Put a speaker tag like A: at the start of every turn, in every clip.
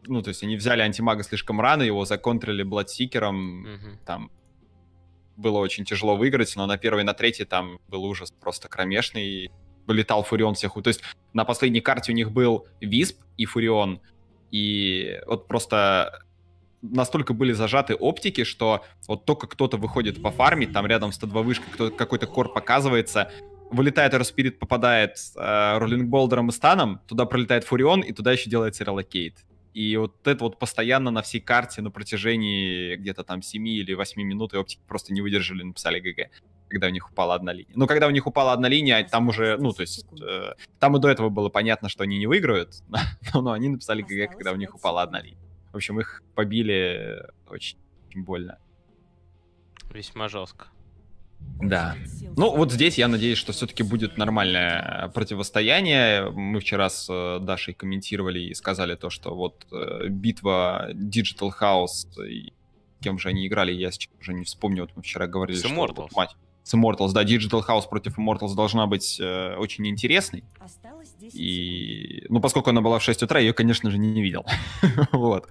A: ну, то есть они взяли антимага слишком рано, его законтрили Бладсикером, там было очень тяжело выиграть, но на первой и на третьей там был ужас просто кромешный, вылетал Фурион всех. То есть на последней карте у них был Висп и Фурион, и вот просто настолько были зажаты оптики, что вот только кто-то выходит пофармить, там рядом с Т2 вышкой какой-то кор показывается, вылетает Эроспирит, попадает Роллинг Болдером и станом, туда пролетает Фурион, и туда еще делается релокейт. И вот это вот постоянно на всей карте на протяжении где-то там 7 или 8 минут и оптики просто не выдержали, написали ГГ, когда у них упала одна линия. Но когда у них упала одна линия, там уже, ну, то есть, там и до этого было понятно, что они не выиграют, но они написали ГГ, когда у них упала одна линия. В общем, их побили очень, очень больно.
B: Весьма жестко.
A: Да. Ну, вот здесь я надеюсь, что все-таки будет нормальное противостояние. Мы вчера с Дашей комментировали и сказали то, что вот битва Digital House, и кем же они играли, я сейчас уже не вспомню. Вот мы вчера говорили,
B: с
A: что...
B: Immortals.
A: Вот, мать, с Immortals, да, Digital House против Immortals должна быть очень интересной. И, ну, поскольку она была в 6 утра, я ее, конечно же, не видел. Вот.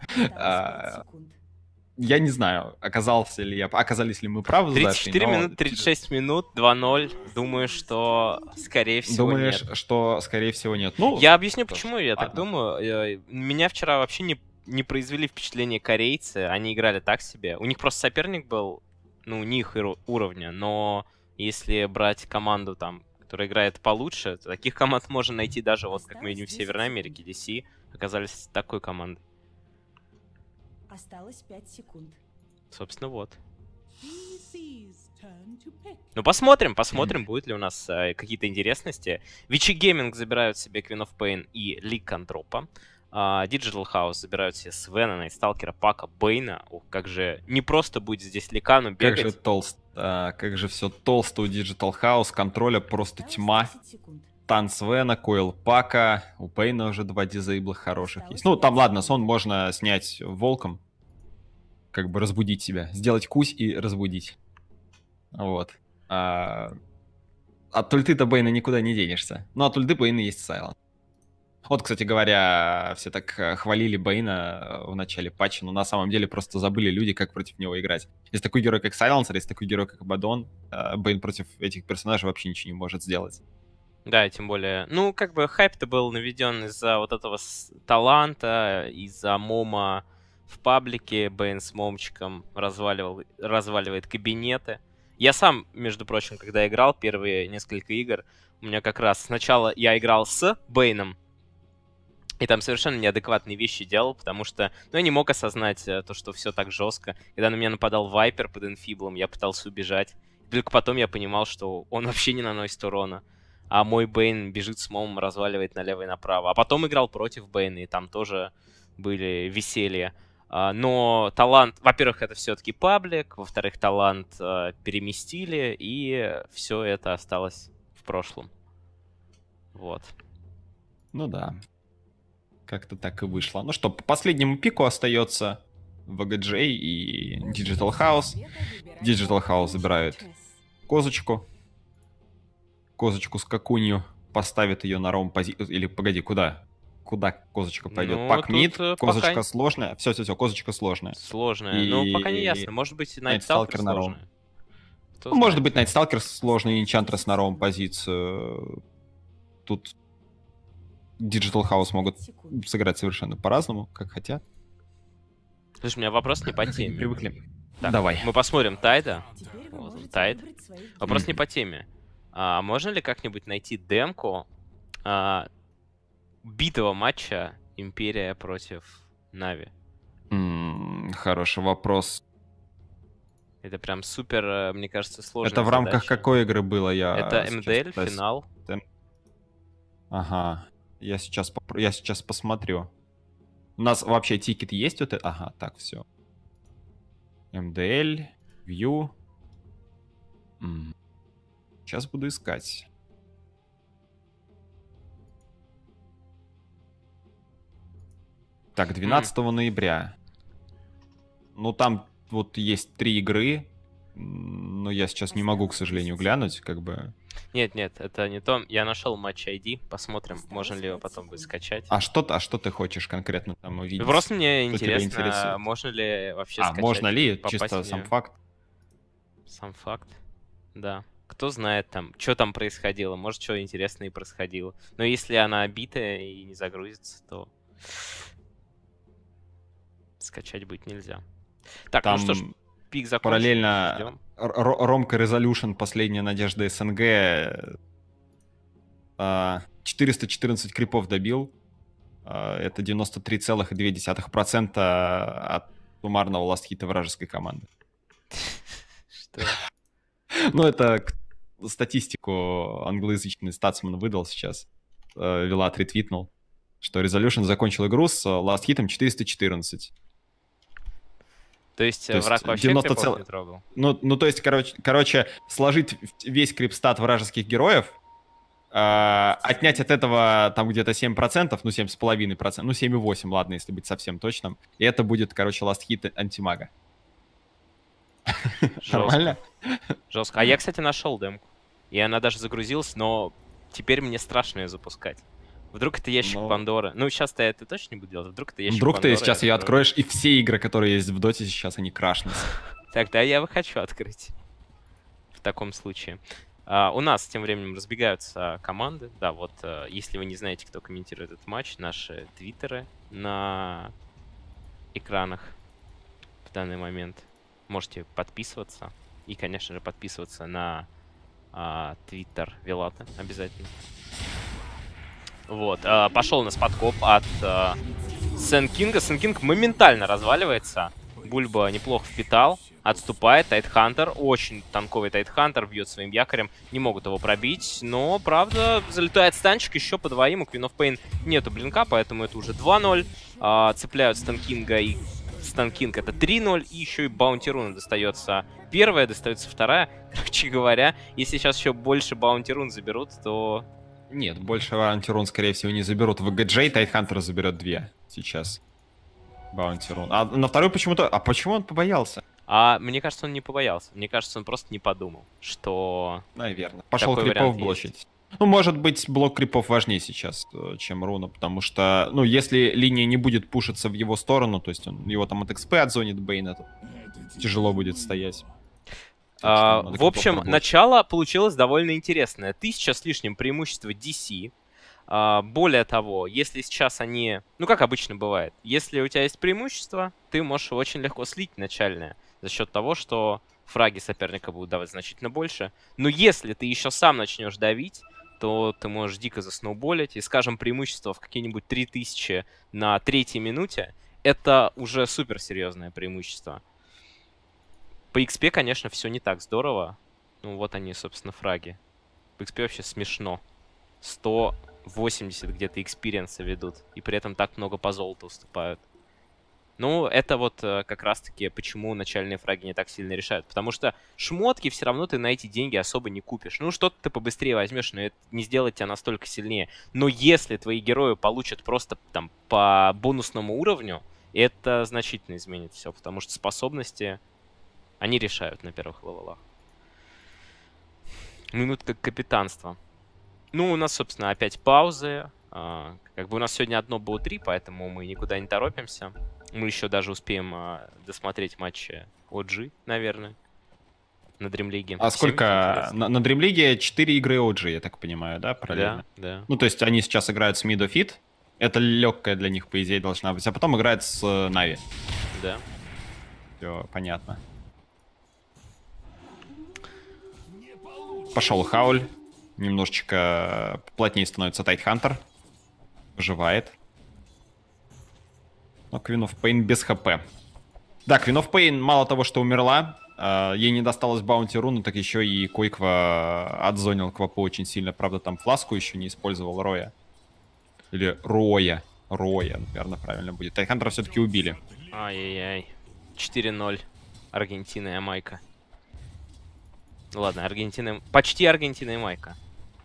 A: Я не знаю, оказались ли мы правы.
B: 34 минут, 36 минут, 2-0. Думаю, что, скорее всего,
A: Думаешь,
B: нет.
A: что, скорее всего, нет? Ну,
B: я объясню, почему я так думаю. Меня вчера вообще не произвели впечатление корейцы. Они играли так себе. У них просто соперник был, ну, не их уровня. Но если брать команду, там, которая играет получше, то таких команд можно найти даже, вот как мы видим в Северной Америке. DC оказались такой командой.
C: Осталось 5 секунд.
B: Собственно, вот. Ну, посмотрим, будет ли у нас какие-то интересности. Вичи Гейминг забирают себе Queen of Pain и Ликантропа. Digital House забирают себе Свена, Найтсталкера, Пака, Бейна. Ух, как же не просто будет здесь Ликану бегать.
A: Как же все толсто у Digital House, контроля просто тьма. Тан Свена, Койл Пака, у Бейна уже 2 дизейбла хороших есть. Ну, там, ладно, сон можно снять волком, как бы разбудить себя. Сделать кусь и разбудить. Вот. От ульты-то Бейна никуда не денешься. Но от ульты Бейна есть Сайлент. Вот, кстати говоря, все так хвалили Бейна в начале патча, но на самом деле просто забыли люди, как против него играть. Есть такой герой, как Сайленсер, есть такой герой, как Абадон. Бейн против этих персонажей вообще ничего не может сделать.
B: Да, тем более, ну, как бы хайп-то был наведен из-за вот этого таланта, из-за мома в паблике. Бейн с момчиком разваливает кабинеты. Я сам, между прочим, когда играл первые несколько игр, у меня как раз сначала я играл с Бейном, и там совершенно неадекватные вещи делал, потому что, ну, я не мог осознать то, что все так жестко. Когда на меня нападал Вайпер под инфиблом, я пытался убежать. И только потом я понимал, что он вообще не наносит урона. А мой Бейн бежит с момом, разваливает налево и направо. А потом играл против Бейна, и там тоже были веселья. Но талант, во-первых, это все-таки паблик, во-вторых, талант переместили, и все это осталось в прошлом. Вот.
A: Ну да. Как-то так и вышло. Ну что, по последнему пику остается VGJ и Digital House. Digital House забирают козочку. Козочку с какунью. Поставит ее на ром позицию. Или погоди, куда? Куда козочка пойдет?
B: Ну,
A: Пак мид, козочка
B: пока...
A: сложная. Все, козочка сложная.
B: Сложная.
A: И...
B: Ну, пока не ясно. Может быть, Найтсталкер сложная.
A: Ну, может быть, Найтсталкер сложный, Энчантрес на ром позицию. Тут Digital House могут сыграть совершенно по-разному, как хотят.
B: Слушай, у меня вопрос не по теме.
A: Привыкли.
B: Так,
A: давай.
B: Мы посмотрим Тайда. Вот, Тайд. Вопрос не по теме. А можно ли как-нибудь найти демку битого матча Империя против Нави?
A: Хороший вопрос.
B: Это прям супер, мне кажется, сложная
A: Это в рамках
B: задача.
A: какой игры было?
B: Это МДЛ, финал.
A: Ага. Я сейчас посмотрю. У нас вообще тикет есть вот это? Ага, так, все. МДЛ, View. Сейчас буду искать. Так, 12 ноября. Ну, там вот есть 3 игры. Но я сейчас не могу, к сожалению, глянуть, как бы...
B: Нет, это не то. Я нашел матч ID, посмотрим, можно ли его потом будет скачать.
A: А что ты хочешь конкретно там увидеть?
B: Просто мне интересно, можно ли вообще скачать.
A: Можно ли? Чисто сам факт?
B: Сам факт, да. Кто знает там, что там происходило, может, что интересное и происходило. Но если она обитая и не загрузится, то скачать будет нельзя. Так,
A: там...
B: ну что ж, пик закончен.
A: Параллельно Ромка Resolution, последняя надежда СНГ, 414 крипов добил. Это 93,2% от суммарного ластхита вражеской команды.
B: Что?
A: Ну, это статистику англоязычный статсман выдал сейчас. Вилат ретвитнул, что Resolution закончил игру с ластхитом 414.
B: То есть враг вообще
A: 90
B: крипов не трогал?
A: Ну, то есть, короче, сложить весь крипстат вражеских героев, отнять от этого там где-то 7%, ну, 7,5%, ну, 7,8%, ладно, если быть совсем точным. И это будет, короче, ласт-хит антимага. Нормально?
B: Жестко. А я, кстати, нашел демку. И она даже загрузилась, но теперь мне страшно ее запускать. Вдруг это ящик Пандоры. Ну, сейчас-то я это точно не буду делать. Вдруг это ящик
A: Пандоры. Вдруг ты сейчас ее
B: откроешь.
A: откроешь, и все игры, которые есть в доте сейчас, они крашнутся.
B: Тогда я хочу открыть. В таком случае. У нас тем временем разбегаются команды. Да, вот, если вы не знаете, кто комментирует этот матч, наши твиттеры на экранах в данный момент. Можете подписываться. И, конечно же, подписываться на твиттер Вилата обязательно. Вот, пошел у нас подкоп от Сенкинга. Сенкинг моментально разваливается. Бульба неплохо впитал. Отступает. Тайтхантер. Очень танковый Тайтхантер. Бьет своим якорем. Не могут его пробить. Но, правда, залетает станчик еще по двоим. У Queen of Pain нету блинка, поэтому это уже 2-0. Цепляют Станкинга и Станкинг это 3-0. И еще и Баунти Руна достается первая, достается вторая. Короче говоря, если сейчас еще больше Баунти Рун заберут, то...
A: Нет, больше антирун, скорее всего, не заберут. В ГДЖ Тайтхантер заберет 2 сейчас. Баунти Рун. А на вторую почему-то... А почему он побоялся?
B: Мне кажется, он не побоялся. Мне кажется, он просто не подумал, что...
A: Наверное. Пошел крипов блочить. Ну, может быть, блок крипов важнее сейчас, чем руна, потому что, ну, если линия не будет пушиться в его сторону, то есть его там от XP отзонит Бейн, это тяжело будет стоять.
B: В общем, начало получилось довольно интересное. 1000 с лишним преимущество DC. Более того, если сейчас они... Ну, как обычно бывает. Если у тебя есть преимущество, ты можешь его очень легко слить начальное. За счет того, что фраги соперника будут давать значительно больше. Но если ты еще сам начнешь давить, то ты можешь дико засноуболить. И, скажем, преимущество в какие-нибудь 3000 на 3-й минуте, это уже суперсерьезное преимущество. По XP, конечно, все не так здорово. Ну, вот они, собственно, фраги. По XP вообще смешно. 180 где-то экспириенса ведут. И при этом так много по золоту уступают. Ну, это вот как раз-таки почему начальные фраги не так сильно решают. Потому что шмотки все равно ты на эти деньги особо не купишь. Ну, что-то ты побыстрее возьмешь, но это не сделает тебя настолько сильнее. Но если твои герои получат просто там по бонусному уровню, это значительно изменит все. Потому что способности, они решают на первых левелах. Минутка капитанства. Ну, у нас, собственно, опять паузы. Как бы у нас сегодня одно было 3, поэтому мы никуда не торопимся. Мы еще даже успеем досмотреть матчи OG, наверное, на Dream League.
A: А сколько? На Dream League 4 игры OG, я так понимаю, да? Параллельно?
B: Да.
A: Ну, то есть они сейчас играют с Mid of It. Это легкая для них, по идее, должна быть. А потом играют с Na'Vi.
B: Да.
A: Все понятно. Пошел Хауль. Немножечко плотнее становится Тайтхантер. Выживает. Но Queen of Pain без хп. Да, Queen of Pain мало того, что умерла, ей не досталось Баунти Руну, так еще и Койква отзонил Квапу очень сильно. Правда, там фласку еще не использовал Роя. Или Роя. Роя, наверное, правильно будет. Тайтхантера все-таки убили.
B: Ай-яй-яй. 4-0. Аргентина и Ямайка. Ладно, Аргентина... Почти Аргентина и Ямайка.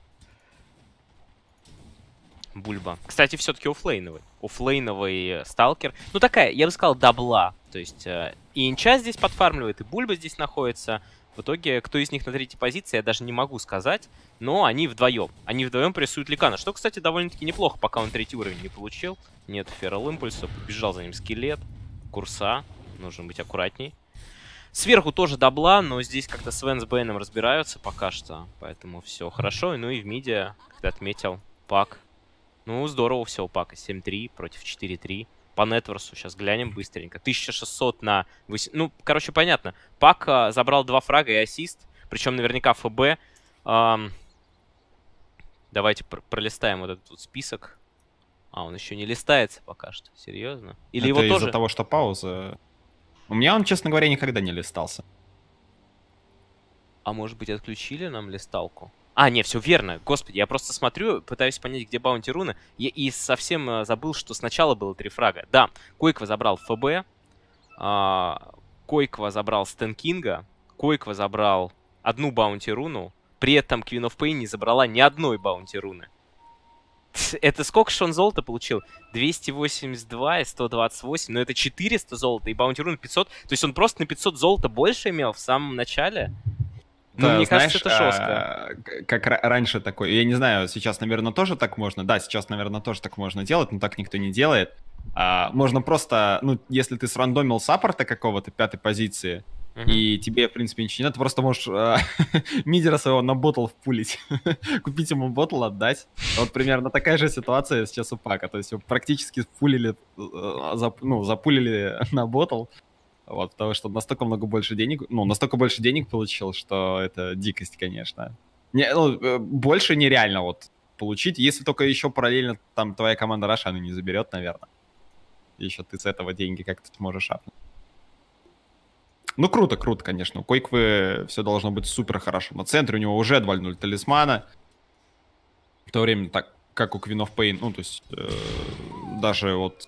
B: Бульба. Кстати, все-таки оффлейновый. Оффлейновый сталкер. Ну, такая, я бы сказал, дабла. То есть и Инча здесь подфармливает, и Бульба здесь находится. В итоге, кто из них на третьей позиции, я даже не могу сказать, но они вдвоем. Они вдвоем прессуют Ликана, что, кстати, довольно-таки неплохо, пока он третий уровень не получил. Нет Ферал Импульса, побежал за ним Скелет, Курса, нужно быть аккуратней. Сверху тоже дабла, но здесь как-то Свен с Бэйном разбираются пока что, поэтому все хорошо. Ну и в миде, как ты отметил, Пак. Ну, здорово все у Пака, 7-3 против 4-3. По нетворсу сейчас глянем быстренько. 1600 на... Ну, короче, понятно. Пак забрал 2 фрага и ассист, причем наверняка ФБ. Давайте пролистаем вот этот вот список. Он еще не листается пока что, серьезно? Или
A: это
B: его
A: из-за
B: тоже...
A: того, что пауза... У меня он, честно говоря, никогда не листался.
B: А может быть, отключили нам листалку? Не, все верно. Господи, я просто смотрю, пытаюсь понять, где баунти руны. И совсем забыл, что сначала было 3 фрага. Да, Койква забрал ФБ, Койква забрал Стэнкинга, Койква забрал одну баунти руну, при этом Queen of Pain не забрала ни одной баунти руны. Это сколько же он золота получил? 282 и 128, но это 400 золота, и баунти рун 500. То есть он просто на 500 золота больше имел в самом начале? Ну,
A: Да,
B: мне
A: знаешь,
B: кажется, это жестко.
A: Как раньше такое. Я не знаю, сейчас, наверное, тоже так можно. Да, сейчас, наверное, тоже так можно делать, но так никто не делает. Можно просто, ну, если ты срандомил саппорта какого-то 5-й позиции, и тебе, в принципе, ничего не надо, ты просто можешь мидера своего на ботл впулить. Купить ему ботл, отдать. Вот примерно такая же ситуация сейчас у Пака. То есть его практически впулили, запулили на ботл. Вот, потому что настолько много больше денег, настолько больше денег получил, что это дикость, конечно. Больше нереально вот получить, если только еще параллельно там твоя команда Рошану не заберет, наверное. Еще ты с этого деньги как-то сможешь апнуть. Ну, круто, конечно. У Койквы все должно быть супер хорошо. На центре у него уже 2-0 талисмана. В то время, так как у Queen of Pain, то есть даже вот,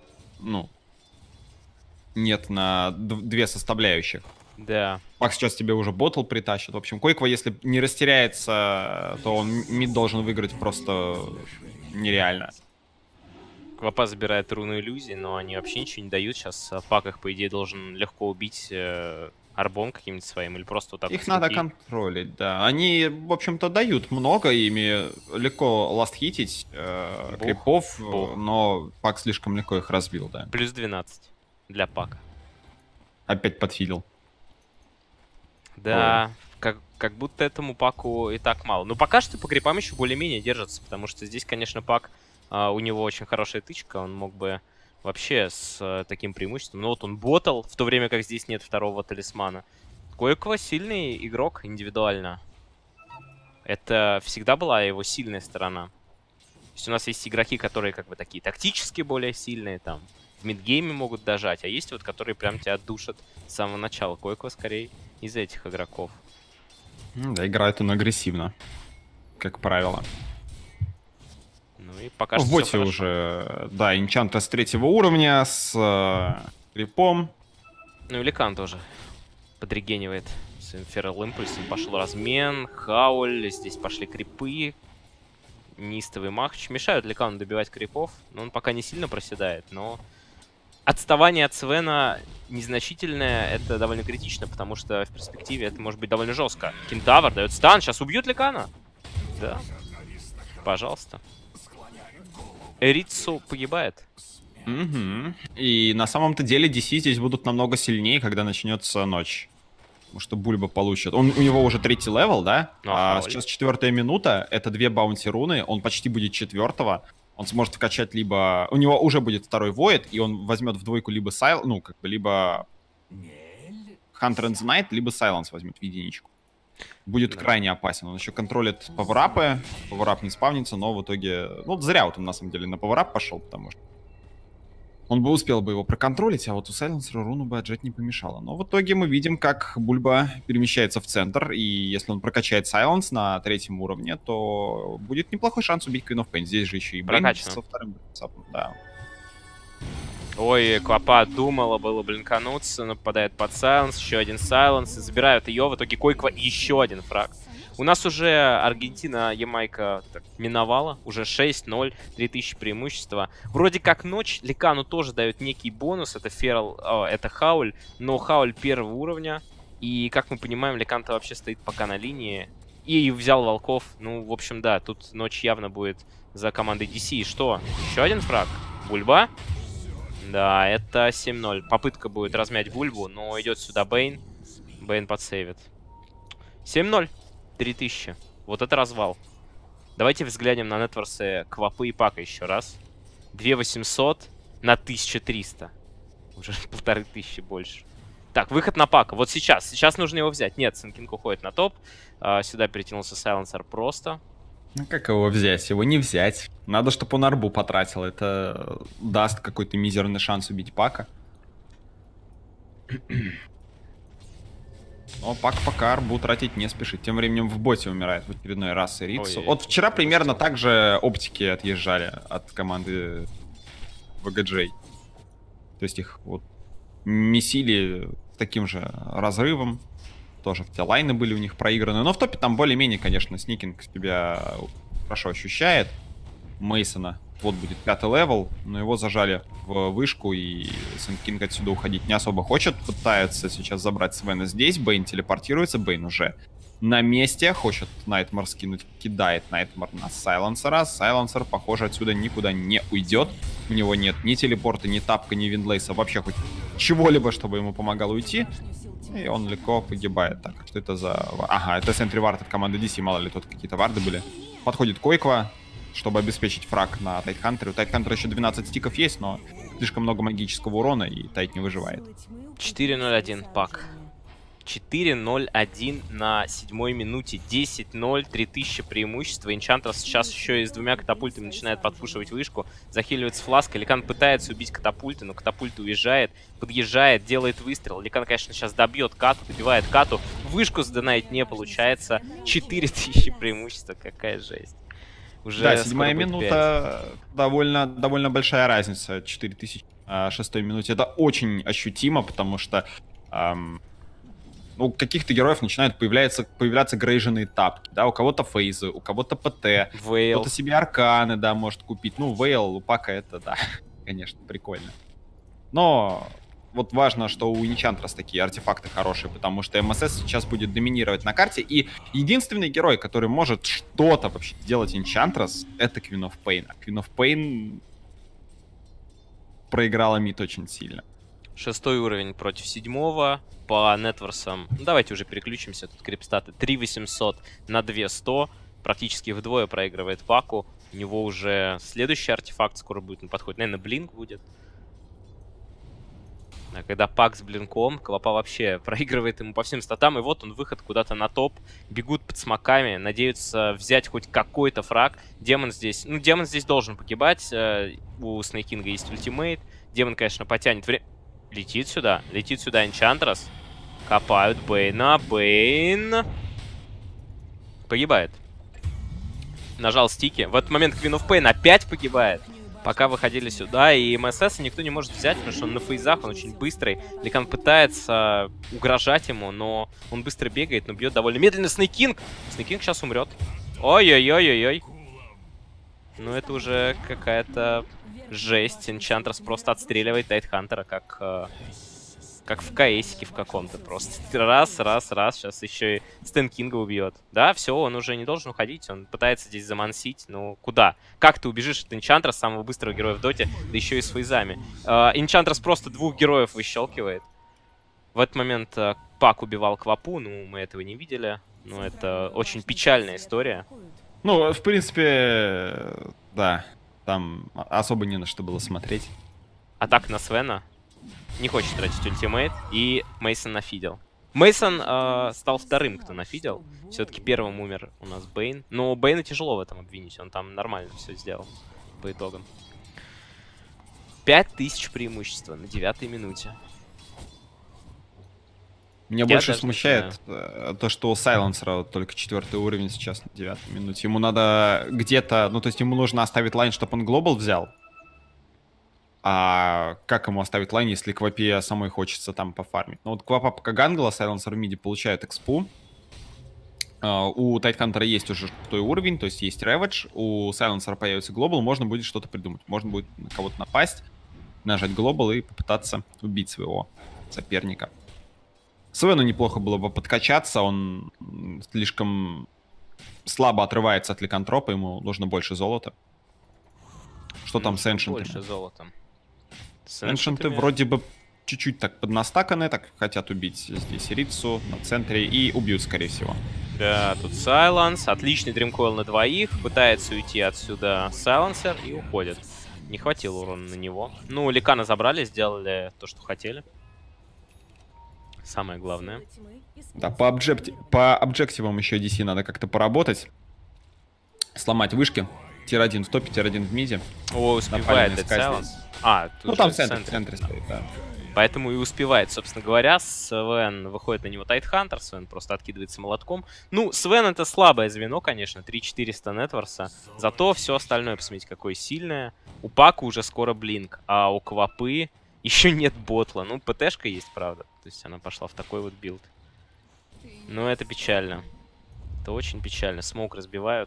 A: нет на 2 составляющих.
B: Да.
A: Пак сейчас тебе уже ботл притащит. В общем, Койква, если не растеряется, то он мид должен выиграть просто нереально.
B: Квапа забирает руну иллюзий, но они вообще ничего не дают. Сейчас Пак их, по идее, должен легко убить арбом каким-нибудь своим, или просто вот так.
A: Их надо контролить, да. Они, в общем-то, дают много, ими легко ласт-хитить крипов, но Пак слишком легко их разбил, да.
B: Плюс 12 для Пака.
A: Опять подфидел.
B: Да, как будто этому Паку и так мало. Но пока что по крипам еще более-менее держится, потому что здесь, конечно, Пак, у него очень хорошая тычка, он мог бы вообще с таким преимуществом. Но вот он ботал, в то время как здесь нет второго талисмана. Койква сильный игрок индивидуально. Это всегда была его сильная сторона. То есть у нас есть игроки, которые как бы такие тактически более сильные, там, в мидгейме могут дожать, а есть вот, которые прям тебя душат с самого начала. Койква скорее из этих игроков.
A: Да, играет он агрессивно, как правило.
B: Ну и пока что
A: в боте уже, да, энчанта с 3-го уровня, с крипом.
B: Ну и Ликан тоже подрегенивает с Ферал Импульсом. Пошел размен, Хауль, здесь пошли крипы. Неистовый Махач. Мешают Ликану добивать крипов, но он пока не сильно проседает, но... Отставание от Свена незначительное, это довольно критично, потому что в перспективе это может быть довольно жестко. Кентавр дает стан, сейчас убьют Ликана. Да. Пожалуйста. Эрицу погибает.
A: И на самом-то деле DC здесь будут намного сильнее, когда начнется ночь. Потому что Бульба получит. У него уже 3-й левел, да? Сейчас 4-я минута, это 2 баунти руны, он почти будет 4-го. Он сможет вкачать либо... У него уже будет 2-й Void, и он возьмет в двойку либо либо Hunter and the Night, либо Silence возьмет в единичку. Будет крайне опасен. Он еще контролит пауэрапы. Пауэрап не спавнится, но в итоге... зря вот он на самом деле на пауэрап пошел, потому что он бы успел бы его проконтролить, а вот у Сайленсера руну бы отжать не помешало. Но в итоге мы видим, как Бульба перемещается в центр, и если он прокачает Сайленс на 3-м уровне, то будет неплохой шанс убить Queen of Pain. Здесь же еще и Брейн со 2-м сапом, да.
B: Ой, Квапа думала было блинкануться, но попадает под Сайленс, еще один Сайленс, и забирают ее, в итоге Койква еще один фраг. У нас уже Аргентина, Ямайка миновала, уже 6-0, 3000 преимущества. Вроде как ночь, Ликану тоже дает некий бонус, это Хауль, но Хауль 1-го уровня. И, как мы понимаем, Леканта вообще стоит пока на линии. И взял волков. Ну, в общем, да, тут ночь явно будет за командой DC. И что? Еще один фраг? Бульба? Да, это 7-0. Попытка будет размять Бульбу, но идет сюда Бейн. Бейн подсейвит. 7-0. 3000. Вот это развал. Давайте взглянем на нетворсы Квапы и Пака еще раз. 2800 на 1300. Уже 1500 больше. Так, выход на Пака. Вот сейчас. Сейчас нужно его взять. Нет, Сенкинг уходит на топ. Сюда перетянулся Сайленсер просто.
A: Ну как его взять? Его не взять. Надо, чтобы он арбу потратил. Это даст какой-то мизерный шанс убить Пака. Но Пак пока арбу тратить не спешит. Тем временем в боте умирает в очередной раз Ирицу. Вот вчера примерно так же оптики отъезжали от команды VGJ. То есть их вот месили с таким же разрывом. Тоже те лайны были у них проиграны. Но в топе там более-менее, конечно, Сникинг себя хорошо ощущает. Мейсона вот будет 5-й левел, но его зажали в вышку, и Сникинг отсюда уходить не особо хочет. Пытается сейчас забрать Свена здесь. Бейн телепортируется. Бейн уже на месте. Хочет Найтмар скинуть. Кидает Найтмар на Сайленсера. Сайленсер, похоже, отсюда никуда не уйдет. У него нет ни телепорта, ни тапка, ни виндлейса. Вообще хоть чего-либо, чтобы ему помогало уйти. И он легко погибает. Так, что это за... Ага, это сентри вард от команды DC. Мало ли тут какие-то варды были. Подходит Койква, чтобы обеспечить фраг на Тайтхантере. У Тайтхантера еще 12 стиков есть, но слишком много магического урона, и Тайт не выживает.
B: 4-0-1 Пак. 4-0-1 на 7-й минуте. 10-0, 3000 преимущества. Энчантрас сейчас еще и с 2 катапультами начинает подпушивать вышку. Захиливается фласка. Ликан пытается убить катапульты, но катапульт уезжает. Подъезжает, делает выстрел. Ликан, конечно, сейчас добьет Кату, добивает Кату. Вышку сдонать не получается. 4000 преимущества. Какая жесть. Уже
A: да, 7-я минута довольно большая разница. 4000 в 6-й минуте. Это очень ощутимо, потому что у каких-то героев начинают появляться грейженные тапки, да, у кого-то фейзы, у кого-то ПТ, кто-то себе арканы, да, может купить. Ну, Вейл, у Пака это, да, конечно, прикольно. Но вот важно, что у Энчантрас такие артефакты хорошие, потому что МСС сейчас будет доминировать на карте, и единственный герой, который может что-то вообще сделать Энчантрас, это Queen of Pain. А Queen of Pain проиграла мид очень сильно.
B: 6-й уровень против 7-го. По нетворсам, давайте уже переключимся, тут крипстаты 3800 на 2100, практически вдвое проигрывает Паку. У него уже следующий артефакт скоро будет на подходе, наверное, Блинк будет. А когда Пак с Блинком, Квапа вообще проигрывает ему по всем статам, и вот он, выход куда-то на топ, бегут под смоками, надеются взять хоть какой-то фраг. Демон здесь, ну, Демон здесь должен погибать, у Снейкинга есть ультимейт, Демон, конечно, потянет время. Летит сюда Энчантрас. Копают Бейна. Бейн погибает. Нажал стики. В этот момент Queen of Pain опять погибает. Пока выходили сюда, и МСС никто не может взять, потому что он на фейзах, он очень быстрый. Ликан пытается угрожать ему, но он быстро бегает, но бьет довольно медленно. Снейкинг! Снейкинг сейчас умрет. Ой-ой-ой-ой-ой. Ну это уже какая-то... жесть. Энчантрас просто отстреливает Тайтхантера, как в КСике в каком-то просто. Раз. Сейчас еще и Стэнкинга убьет. Да, все, он уже не должен уходить. Он пытается здесь замансить. Ну, куда? Как ты убежишь от Энчантраса, самого быстрого героя в доте, да еще и с фейзами? Энчантрас просто 2 героев выщелкивает. В этот момент Пак убивал Квапу. Ну, мы этого не видели. Но это очень печальная история.
A: Ну, в принципе, да. Там особо не на что было смотреть.
B: Атака на Свена. Не хочет тратить ультимейт. И Мейсон нафидел. Мейсон стал вторым, кто нафидел. Все-таки первым умер у нас Бейн. Но Бейна тяжело в этом обвинить. Он там нормально все сделал по итогам. 5000 преимущества на 9-й минуте.
A: Меня больше смущает то, что у Сайленсера только 4-й уровень сейчас на 9-й минуте. Ему надо где-то... Ну, то есть ему нужно оставить лайн, чтобы он глобал взял. А как ему оставить лайн, если Квапе самой хочется там пофармить? Ну, вот Квапа пока гангла, Сайленсер в миде получает экспу. У Тайтхантера есть уже 6-й уровень, то есть есть Рэвидж. У Сайленсера появится глобал, можно будет что-то придумать. Можно будет на кого-то напасть, нажать глобал и попытаться убить своего соперника. Свену неплохо было бы подкачаться, он слишком слабо отрывается от ликантропа, ему нужно больше золота. Что там с эншентами?
B: Больше золота.
A: Эншенты вроде бы чуть-чуть так поднастаканы, так хотят убить здесь Рицу на центре и убьют, скорее всего.
B: Да, тут Сайленс, отличный дримкойл на двоих, пытается уйти отсюда Сайленсер и уходит. Не хватило урона на него. Ну, Ликана забрали, сделали то, что хотели. Самое главное.
A: Да, по объективам еще DC надо как-то поработать. Сломать вышки. Тир-1 в топе, Тир-1 в миде.
B: О, успевает этот Сайленс. Тут
A: ну там в центре стоит, да.
B: Поэтому и успевает, собственно говоря. Свен выходит на него Тайтхантер, Свен просто откидывается молотком. Ну, Свен это слабое звено, конечно, 3400 Нетворса. Зато все остальное, посмотрите, какое сильное. У Пака уже скоро Блинк, а у Квапы еще нет ботла. Ну, ПТшка есть, правда. То есть она пошла в такой вот билд. Но это печально. Это очень печально. Смоук разбивают.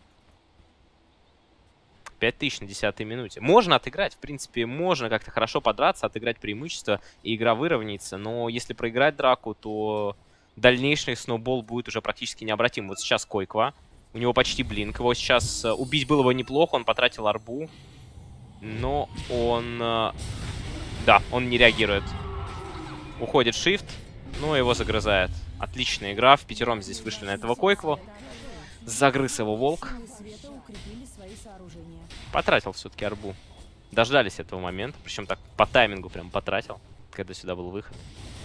B: 5000 на 10-й минуте. Можно отыграть, в принципе, можно как-то хорошо подраться, отыграть преимущество, и игра выровняется. Но если проиграть драку, то дальнейший сноубол будет уже практически необратим. Вот сейчас Койква, у него почти блинк. Его сейчас убить было бы неплохо, он потратил арбу. Но он... Да, он не реагирует. Уходит Shift, но его загрызает. Отличная игра, в пятером здесь вышли на этого Койкву. Загрыз его волк. Потратил все-таки арбу. Дождались этого момента. Причем так по таймингу прям потратил, когда сюда был выход.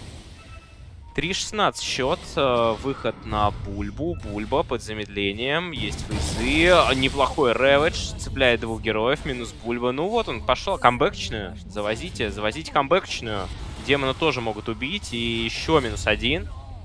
B: 3-16 счет. Выход на Бульбу. Бульба под замедлением. Есть фейзы. Неплохой рэвидж. Цепляет двух героев. Минус Бульба. Ну вот он пошел. Камбэкчную. Завозите. Завозите камбэкчную. Демона тоже могут убить. И еще -1.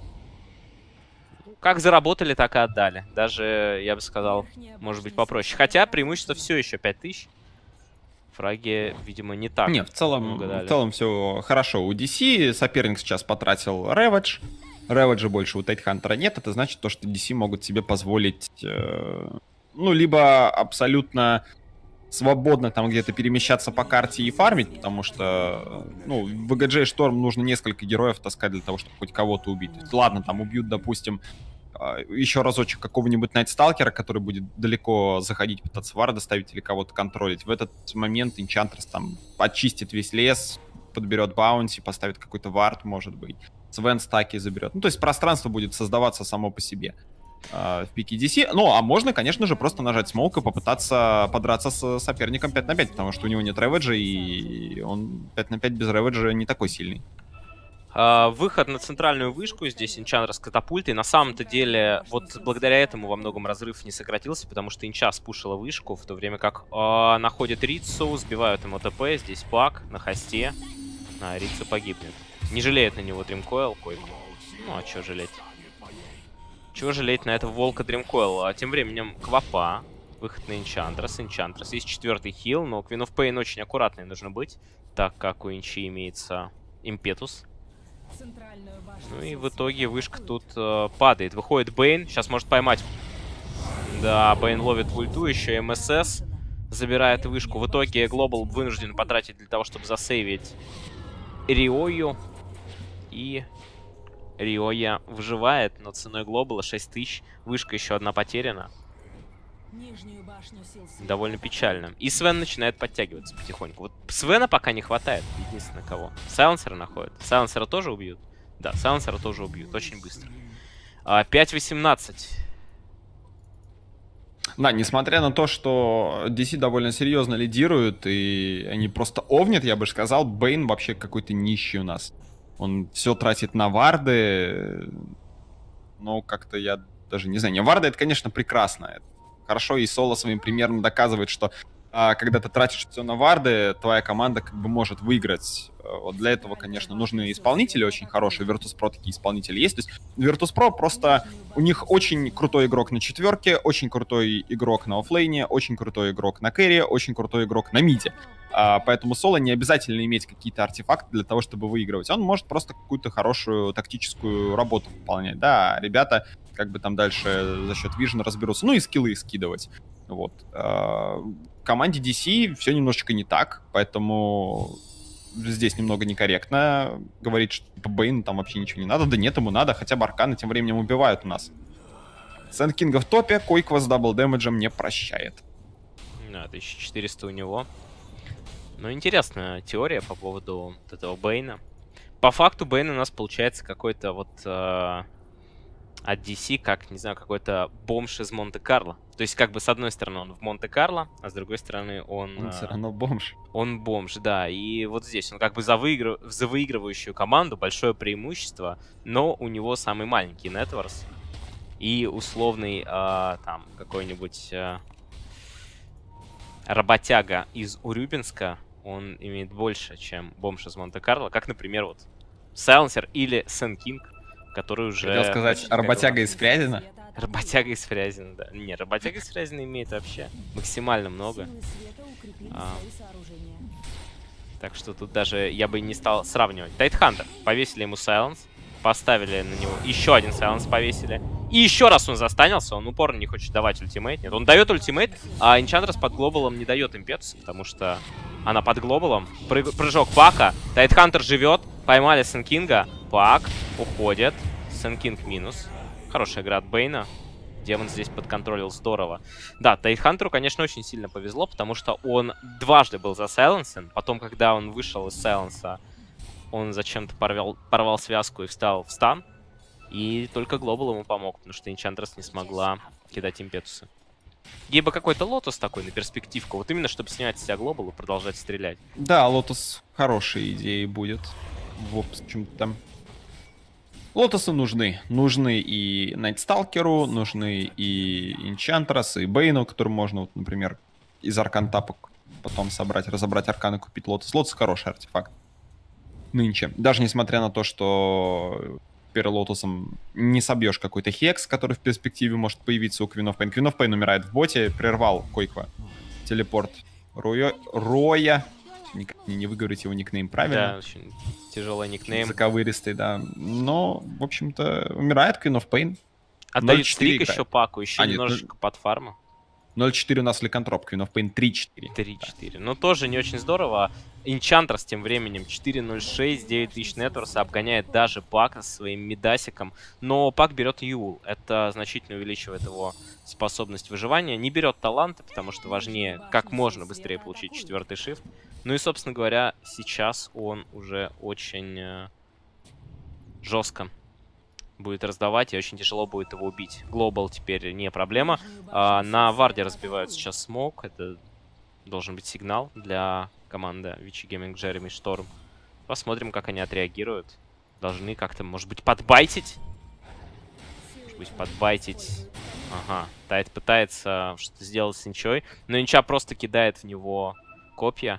B: Как заработали, так и отдали. Даже, я бы сказал, может быть попроще. Хотя преимущество все еще 5000. Фраги, видимо, не так.
A: Не, в целом все хорошо. У DC соперник сейчас потратил Рэвидж. Рэвиджа больше у Тайтхантера нет. Это значит, то, что DC могут себе позволить, ну, либо абсолютно свободно там где-то перемещаться по карте и фармить, потому что, ну, в VGJ Шторм нужно несколько героев таскать для того, чтобы хоть кого-то убить. Ладно, там убьют, допустим, еще разочек какого-нибудь Найтсталкера, который будет далеко заходить, пытаться варда ставить или кого-то контролить. В этот момент Энчантрес там очистит весь лес, подберет баунти, поставит какой-то вард, может быть. Свен стаки заберет. Ну, то есть пространство будет создаваться само по себе в пике DC. Ну, а можно, конечно же, просто нажать смоук и попытаться подраться с соперником 5 на 5, потому что у него нет рэвиджа, и он 5 на 5 без рэвиджа не такой сильный.
B: Выход на центральную вышку, здесь Энчантрес с катапультой. На самом-то деле, вот благодаря этому во многом разрыв не сократился, потому что Энча спушила вышку, в то время как находит Рицу, сбивают ему ТП, здесь Пак на хосте. Рицу погибнет. Не жалеет на него Дримкойл, Койку. Ну, а чё жалеть? Чего жалеть на этого волка Дримкойл? А тем временем Квапа. Выход на Энчантрес. Энчантрес. Есть 4-й хил, но Queen of Pain очень аккуратный нужно быть, так как у Энчи имеется импетус. Ну и в итоге вышка тут падает. Выходит Бейн. Сейчас может поймать. Да, Бейн ловит ульту. Еще МСС забирает вышку. В итоге Глобал вынужден потратить для того, чтобы засейвить Риою. И Риоя выживает, но ценой Глобала 6000. Вышка еще одна потеряна. Довольно печально. И Свен начинает подтягиваться потихоньку. Вот Свена пока не хватает. Единственное кого. Сайленсера находят. Сайленсера тоже убьют? Да, Сайленсера тоже убьют. Очень быстро. 5-18.
A: Да, несмотря на то, что DC довольно серьезно лидируют, и они просто овнят, я бы сказал, Бейн вообще какой-то нищий у нас. Он все тратит на варды, но как-то я даже не знаю. Не, варды это, конечно, прекрасно. Хорошо, и Соло своим примером доказывает, что когда ты тратишь все на варды, твоя команда как бы может выиграть. Вот для этого, конечно, нужны исполнители очень хорошие. Virtus.pro такие исполнители есть. То есть Virtus.pro просто... У них очень крутой игрок на четверке, очень крутой игрок на оффлейне, очень крутой игрок на кэрри, очень крутой игрок на миде. Поэтому Соло не обязательно иметь какие-то артефакты для того, чтобы выигрывать. Он может просто какую-то хорошую тактическую работу выполнять. Да, ребята как бы там дальше за счет вижена разберутся. Ну и скиллы скидывать. Вот. Команде DC все немножечко не так, поэтому здесь немного некорректно. Говорит, что по Бэйну там вообще ничего не надо. Да нет, ему надо. Хотя бы арканы тем временем убивают у нас. Сэнд Кинга в топе. Койква с дабл дэмэджем не прощает.
B: Да, 1400 у него. Ну, интересная теория по поводу вот этого Бэйна. По факту Бэйн у нас получается какой-то вот от DC, как, не знаю, какой-то бомж из Монте-Карло. То есть, как бы, с одной стороны, он в Монте-Карло, а с другой стороны, он
A: все равно бомж.
B: Он бомж, да. И вот здесь он как бы за выигрывающую команду большое преимущество, но у него самый маленький нетворс. И условный там какой-нибудь работяга из Урюпинска, он имеет больше, чем бомж из Монте-Карло. Как, например, вот Сайленсер или Сэн Кинг, который уже...
A: Хотел сказать, работяга из Фрязино?
B: Работяга из Фрязино, да. Не, работяга из Фрязино имеет вообще максимально много. Так что тут даже я бы не стал сравнивать. Тайтхантер. Повесили ему сайленс. Поставили на него еще один сайленс повесили. И еще раз он застанился. Он упорно не хочет давать ультимейт. Нет, он дает ультимейт, а Энчантрес под глобалом не дает импетус, потому что она под глобалом. Прыжок Пака. Тайтхантер живет. Поймали Сэн Кинга. Пак уходит. Сэн Кинг минус. Хорошая игра от Бэйна. Демон здесь подконтролил здорово. Да, Тайтхантеру, конечно, очень сильно повезло, потому что он дважды был засайленсен. Потом, когда он вышел из сайленса, он зачем-то порвал связку и встал в стан. И только глобал ему помог, потому что Энчантрес не смогла кидать импетусы. Либо какой-то лотос такой на перспективку. Вот именно, чтобы снять с себя глобал и продолжать стрелять.
A: Да, лотос хорошей идеей будет. В общем-то там... Лотосы нужны. Нужны и Найтсталкеру, нужны и Энчантрес, и Бэйну, которым можно, вот, например, из аркан тапок потом собрать, разобрать арканы, купить лотос. Лотос хороший артефакт. Нынче. Даже несмотря на то, что первым лотосом не собьешь какой-то хекс, который в перспективе может появиться у Queen of Pain. Queen of Pain умирает в боте, прервал Койква телепорт Роя. Не выговорить его никнейм правильно.
B: Да, очень тяжелый никнейм.
A: Заковыристый, да. Но, в общем-то, умирает Queen of Pain.
B: Отдают стрик еще Паку, еще немножечко под фарма.
A: 0-4 у нас Ликантроп, Queen of Pain 3-4.
B: 3-4. Но тоже не очень здорово. Энчантрес тем временем 4-0-6, 9000 нетворса, обгоняет даже Пака со своим мидасиком. Но Пак берет Юл. Это значительно увеличивает его способность выживания. Не берет таланты, потому что важнее как можно быстрее получить 4-й шифт. Ну и, собственно говоря, сейчас он уже очень жестко будет раздавать, и очень тяжело будет его убить. Глобал теперь не проблема. На варде разбивают сейчас смоук. Это должен быть сигнал для команды Вичи Гейминг, Джереми, Шторм. Посмотрим, как они отреагируют. Должны как-то, может быть, подбайтить? Может быть, подбайтить. Ага, Тайт пытается что-то сделать с Инчой, но Инча просто кидает в него копья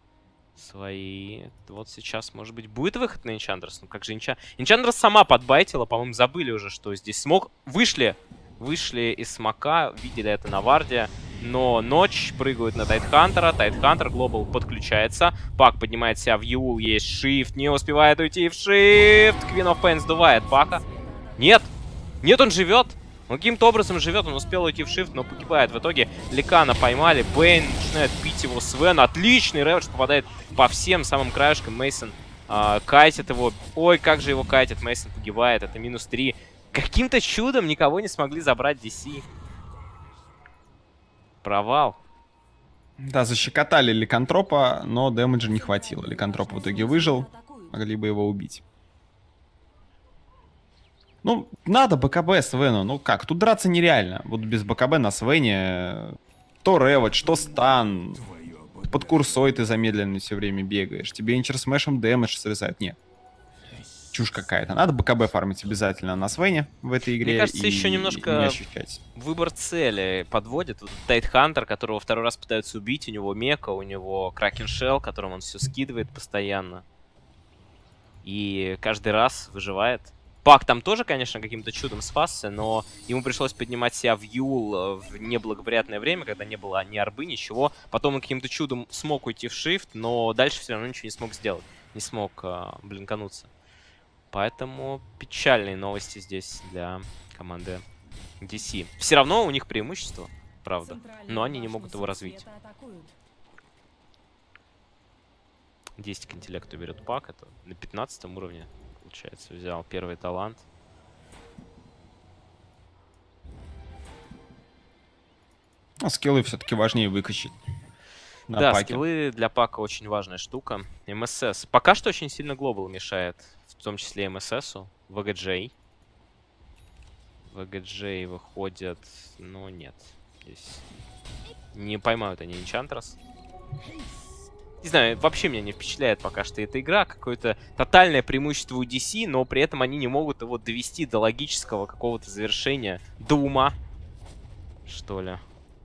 B: свои. Вот сейчас, может быть, будет выход на Энчантрес. Ну как же Энчантрес сама подбайтила, по-моему, забыли уже, что здесь смог. Вышли из смока, видели это на варде. Но ночь прыгают на Тайтхантера. Тайтхантер, глобал подключается. Пак поднимает себя в Юл, есть шифт, не успевает уйти в шифт. Queen of Pain сдувает Пака. Нет, он живет. Он каким-то образом живет, он успел уйти в шифт, но погибает. В итоге Ликана поймали, Бэйн начинает бить его Свен. Отличный рэвидж, попадает по всем самым краешкам. Мейсон кайтит его. Ой, как же его кайтит. Мейсон погибает, это -3. Каким-то чудом никого не смогли забрать DC. Провал.
A: Да, защекотали Ликантропа, но дэмэджа не хватило. Ликантроп в итоге выжил, могли бы его убить. Ну, надо БКБ Свену. Ну как, тут драться нереально. Вот без БКБ на Свене то ревать, что стан. Под курсой ты замедленно все время бегаешь. Тебе инчер смешем дэмэдж срезают. Нет. Чушь какая-то. Надо БКБ фармить обязательно на Свене в этой игре.
B: Мне кажется, еще немножко выбор цели подводит. Вот Тайтхантер, которого второй раз пытаются убить. У него Мека, у него Кракен Шелл, которым он все скидывает постоянно. И каждый раз выживает. Пак там тоже, конечно, каким-то чудом спасся, но ему пришлось поднимать себя в Юл в неблагоприятное время, когда не было ни арбы, ничего. Потом он каким-то чудом смог уйти в шифт, но дальше все равно ничего не смог сделать. Не смог блинкануться. Поэтому печальные новости здесь для команды DC. Все равно у них преимущество, правда, но они не могут его развить. 10 к интеллекту берет пак. Это на 15 уровне, получается, взял первый талант.
A: А скиллы все-таки важнее выкачать.
B: Да, паке. Скиллы для пака очень важная штука. МСС. Пока что очень сильно глобал мешает, в том числе МССу. ВГД. ВГД выходят... Ну, нет. Здесь не поймают они Энчантрас. Не знаю, вообще меня не впечатляет пока что эта игра. Какое-то тотальное преимущество у DC, но при этом они не могут его довести до логического какого-то завершения. До ума, что ли.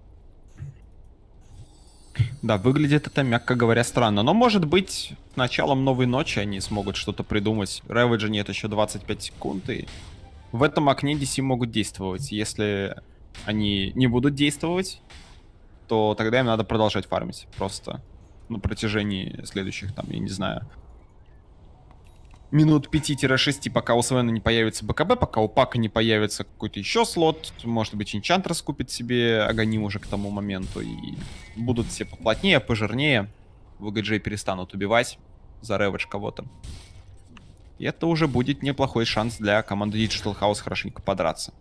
A: Да, выглядит это, мягко говоря, странно. Но, может быть, началом новой ночи они смогут что-то придумать. Рэвиджа нет еще 25 секунд, и в этом окне DC могут действовать. Если они не будут действовать, то тогда им надо продолжать фармить. Просто на протяжении следующих, там, я не знаю, минут 5-6, пока у Свена не появится БКБ, пока у Пака не появится какой-то еще слот. Может быть, Энчантрас купит себе Аганим уже к тому моменту. И будут все поплотнее, пожирнее. ВГД перестанут убивать за Рэвидж кого-то. И это уже будет неплохой шанс для команды Digital House хорошенько подраться.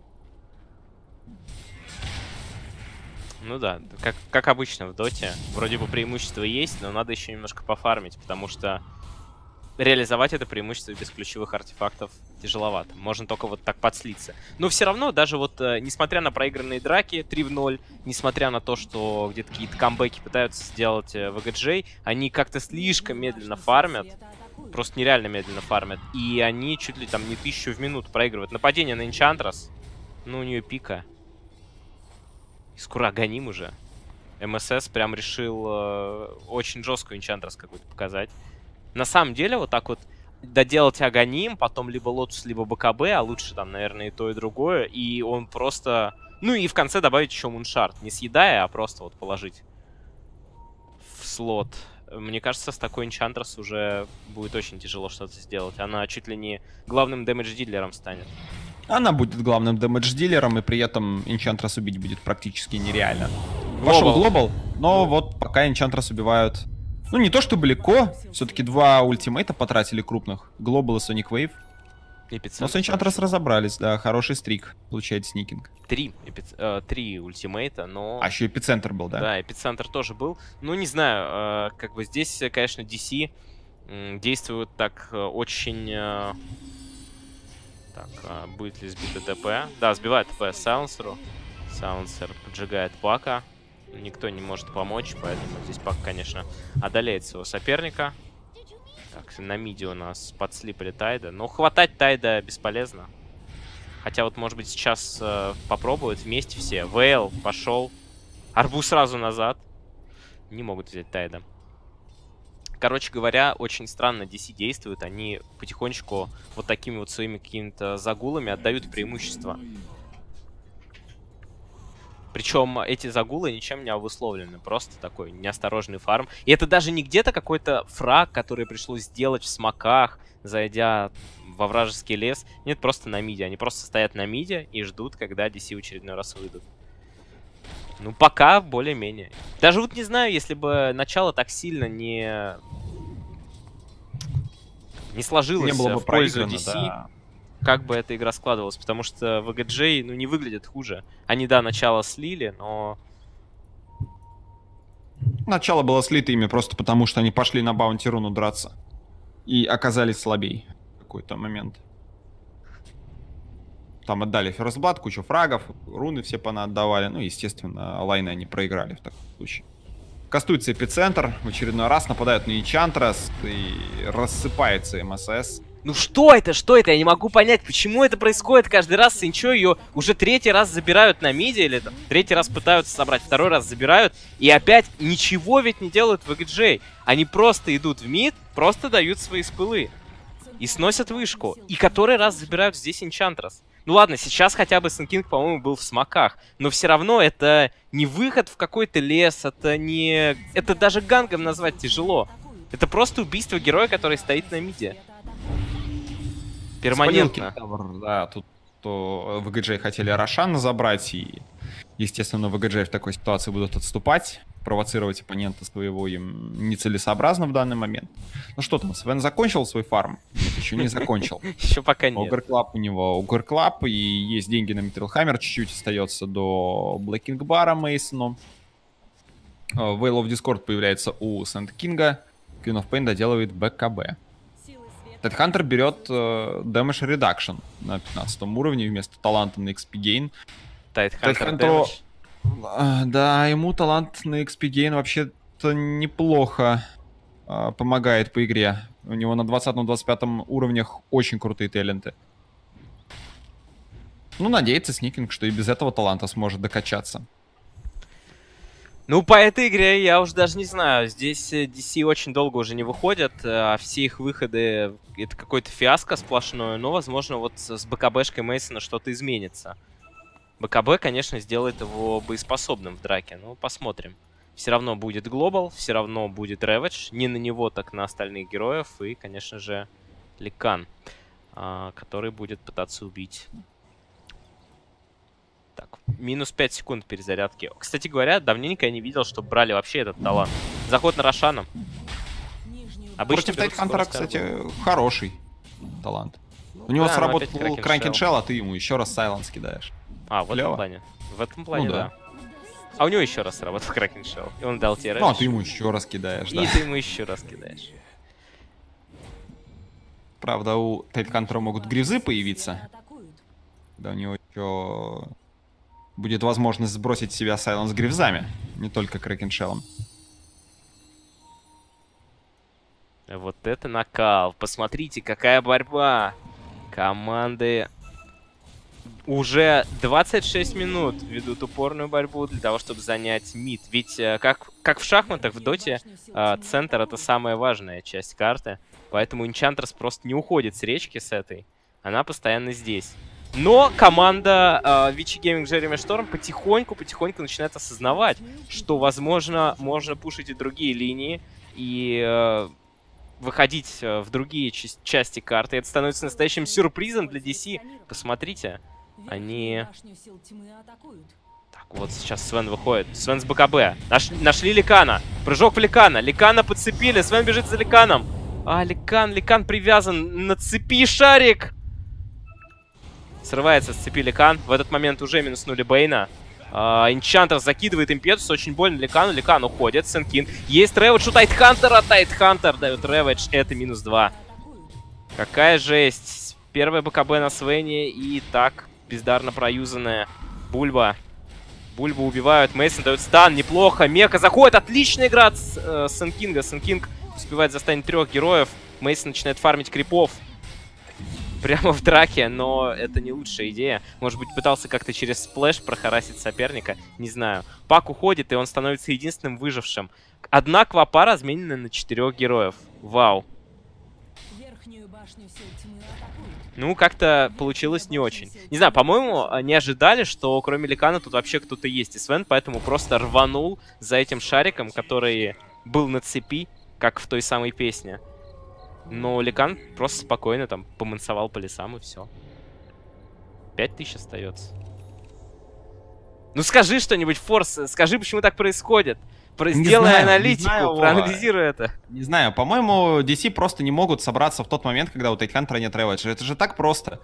B: Ну да, как обычно в доте. Вроде бы преимущество есть, но надо еще немножко пофармить, потому что реализовать это преимущество без ключевых артефактов тяжеловато. Можно только вот так подслиться. Но все равно, даже вот, несмотря на проигранные драки 3-0, несмотря на то, что где-то какие-то камбэки пытаются сделать ВГД, они как-то слишком медленно фармят. Просто нереально медленно фармят. И они чуть ли там не 1000 в минуту проигрывают. Нападение на Энчантрас. Ну, у нее пика. И скоро Аганим уже. МСС прям решил очень жесткую Энчантрас какую-то показать. На самом деле, вот так вот доделать Аганим, потом либо Лотус, либо БКБ, а лучше там, наверное, и то, и другое. И он просто... Ну и в конце добавить еще Муншард. Не съедая, а просто вот положить в слот. Мне кажется, с такой Энчантрас уже будет очень тяжело что-то сделать. Она чуть ли не главным дэмэдж-дилером станет.
A: Она будет главным дэмэдж-дилером, и при этом Энчантрас убить будет практически нереально. Пошел глобал, но вот пока Энчантрас убивают... Ну, не то чтобы легко, все-таки 2 ультимейта потратили крупных. Глобал и Sonic Wave. Но с Энчантрас разобрались, да, хороший стрик получает сникинг.
B: 3 ультимейта, но...
A: А еще Эпицентр был, да?
B: Да, Эпицентр тоже был. Ну, не знаю, как бы здесь, конечно, DC действуют так очень... Так, будет ли сбито ТП? Да, сбивает ТП Сайленсеру. Сайленсер поджигает Пака. Никто не может помочь, поэтому здесь Пак, конечно, одолеет своего соперника. Так, на миде у нас подслипали Тайда. Но хватать Тайда бесполезно. Хотя вот, может быть, сейчас попробуют вместе все. ВЛ пошел. Арбу сразу назад. Не могут взять Тайда. Короче говоря, очень странно DC действуют. Они потихонечку вот такими вот своими какими-то загулами отдают преимущество. Причем эти загулы ничем не обусловлены. Просто такой неосторожный фарм. И это даже не где-то какой-то фраг, который пришлось сделать в смоках, зайдя во вражеский лес. Нет, просто на миде. Они просто стоят на миде и ждут, когда DC в очередной раз выйдут. Ну, пока более-менее. Даже вот не знаю, если бы начало так сильно не сложилось
A: не было бы
B: в пользу
A: проиграно,
B: DC,
A: да.
B: Как бы эта игра складывалась. Потому что ВГД, ну, не выглядит хуже. Они, да, начало слили, но...
A: Начало было слито ими просто потому, что они пошли на баунти-руну драться. И оказались слабей в какой-то момент. Там отдали ферстблад, кучу фрагов, руны все понаотдавали. Ну, естественно, лайны они проиграли в таком случае. Кастуется Эпицентр, в очередной раз нападают на Энчантрас, и рассыпается МСС.
B: Ну что это? Что это? Я не могу понять, почему это происходит каждый раз. Синчо ее уже 3-й раз забирают на миде, или там 3-й раз пытаются собрать, 2-й раз забирают. И опять ничего ведь не делают в ВГД. Они просто идут в мид, просто дают свои спылы. И сносят вышку. И который раз забирают здесь Энчантрас. Ну ладно, сейчас хотя бы Сэн Кинг, по-моему, был в смоках. Но все равно это не выход в какой-то лес, это не... Это даже гангом назвать тяжело. Это просто убийство героя, который стоит на миде. Перманентно.
A: Да, тут то ВГД хотели Рошана забрать, и, естественно, ВГД в такой ситуации будут отступать. провоцировать оппонента своего им нецелесообразно в данный момент. Ну что там, Свен закончил свой фарм? Еще не закончил.
B: Еще пока нет.
A: Ogre Club у него Ogre Club, и есть деньги на Metalhammer, чуть-чуть остается до Blacking Bar Мейсону. Veil of Discord появляется у Sand King. Queen of Pain доделывает БКБ. Tidehunter берет Damage Reduction на 15 уровне вместо таланта на XP Gain.
B: Tidehunter
A: да, ему талант на XP Gain вообще-то неплохо помогает по игре. У него на 20-25 уровнях очень крутые таленты. Ну, надеется Сникинг, что и без этого таланта сможет докачаться.
B: Ну, по этой игре я уже даже не знаю. Здесь DC очень долго уже не выходят, а все их выходы — это какой-то фиаско сплошное. Но, возможно, вот с БКБшкой Мейсона что-то изменится. БКБ, конечно, сделает его боеспособным в драке. Ну, посмотрим. Все равно будет Глобал, все равно будет Рэвидж. Не на него, так на остальных героев. И, конечно же, Ликан, который будет пытаться убить. Так, минус 5 секунд перезарядки. Кстати говоря, давненько я не видел, что брали вообще этот талант. Заход на Рошана.
A: Против Tidehunter, кстати, хороший талант. У него сработал Кракен Шелл, а ты ему еще раз Сайленс кидаешь.
B: А, в этом плане. В этом плане, да. А у него еще раз сработал Кракен Шелл. И он дал тебе Рэвидж.
A: Ну, а ты ему еще раз кидаешь, да.
B: И ты ему еще раз кидаешь.
A: Правда, у Tidehunter могут гризы появиться. Да, у него еще будет возможность сбросить с себя Сайленс грифзами, не только Кракен Шеллом.
B: Вот это накал. Посмотрите, какая борьба. Команды уже 26 минут ведут упорную борьбу для того, чтобы занять мид. Ведь, как в шахматах, в доте, центр — это самая важная часть карты. Поэтому Enchantress просто не уходит с речки с этой. Она постоянно здесь. Но команда Vici Gaming Jeremy Storm потихоньку начинает осознавать, что, возможно, можно пушить и другие линии, и выходить в другие части карты. Это становится настоящим сюрпризом для DC. Посмотрите, они... Так, вот сейчас Свен выходит. Свен с БКБ. Нашли Ликана. Прыжок в Ликана. Ликана подцепили. Свен бежит за Ликаном. А, Ликан привязан на цепи. Шарик! Срывается с цепи Ликан. В этот момент уже минуснули Бейна. Энчантрес закидывает импетус. Очень больно Ликану. Ликан уходит. Сенкин. Есть Рэвидж у Tidehunter. Tidehunter дает Рэвидж. Это минус 2. Какая жесть. Первая БКБ на Свене. И так бездарно проюзанная Бульба. Бульбу убивают. Мейсон дает стан. Неплохо. Мека заходит. Отличная игра от Сенкинга. Сенкинг успевает застанить 3 героев. Мейсон начинает фармить крипов. Прямо в драке, но это не лучшая идея. Может быть, пытался как-то через сплэш прохарасить соперника. Не знаю. Пак уходит, и он становится единственным выжившим. Одна квапа разменена на 4 героев. Вау. Ну, как-то получилось не очень. Не знаю, по-моему, не ожидали, что кроме Ликана тут вообще кто-то есть. И Свен поэтому просто рванул за этим шариком, который был на цепи, как в той самой песне. Но Ликан просто спокойно там помансовал по лесам, и все. 5000 остается. Ну скажи что-нибудь, Форс, скажи, почему так происходит. Сделай аналитику, проанализируй это.
A: Не знаю, по-моему, DC просто не могут собраться в тот момент, когда у Tidehunter нет Рэвиджа. Это же так просто.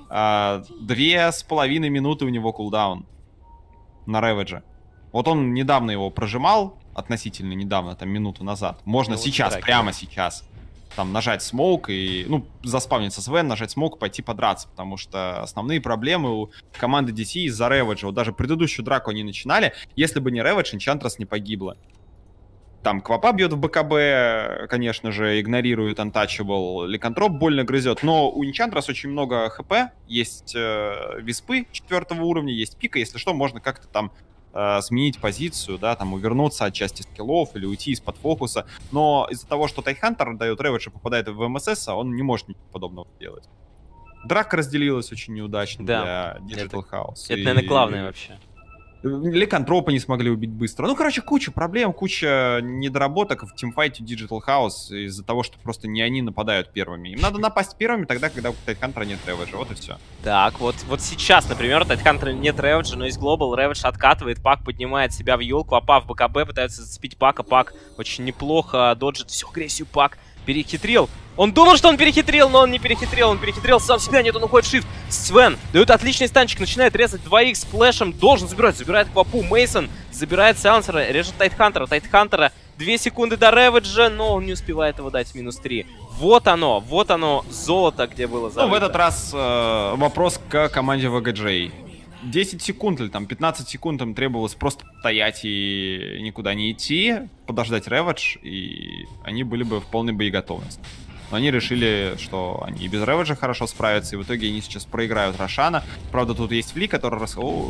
A: 2,5 минуты у него кулдаун на Рэвиджа. Вот он недавно его прожимал, относительно недавно, там минуту назад. Можно сейчас, прямо сейчас, там нажать смоук и, ну, заспавниться Свен, нажать смоук, пойти подраться, потому что основные проблемы у команды DC из-за Рэвиджа. Вот даже предыдущую драку они начинали, если бы не Рэвидж, Энчантрес не погибла. Там Квапа бьет в БКБ, конечно же, игнорирует Untouchable, Ликантроп больно грызет, но у Энчантрес очень много ХП, есть виспы 4 уровня, есть пика, если что, можно как-то там сменить позицию, да, там увернуться от части скиллов или уйти из-под фокуса. Но из-за того, что Tidehunter дает Рэвидж и попадает в МСС, он не может ничего подобного делать. Драка разделилась очень неудачно для Digital House.
B: Это, наверное, главное вообще.
A: Ликантропа не смогли убить быстро. Ну, короче, куча проблем, куча недоработок в тимфайте Digital House из-за того, что просто не они нападают первыми. Им надо напасть первыми тогда, когда у Тайтхантера нет Рэвэджа, вот и все.
B: Так, вот сейчас, например, у Тайтхантера нет Рэвэджа, но есть Глобал, Рэвэдж откатывает, Пак поднимает себя в юлку, а Пак в БКБ пытается зацепить Пака, Пак очень неплохо доджит всю агрессию, Пак перехитрил. Он думал, что он перехитрил, но он не перехитрил, он перехитрил сам себя, нет, он уходит в shift. Свен дает отличный станчик, начинает резать 2х с флешем, должен забирать, забирает Квапу, Мейсон забирает Сайлансера, режет Тайтхантера, 2 секунды до Рэвэджа, но он не успевает его дать -3. Вот оно, золото, где было залито.
A: Ну, в этот раз вопрос к команде VGJ. 10 секунд или там 15 секунд им требовалось просто стоять и никуда не идти, подождать Рэвэдж, и они были бы в полной боеготовности. Но они решили, что они и без Рэвэджа хорошо справятся, и в итоге они сейчас проиграют Рошана. Правда, тут есть Фли, который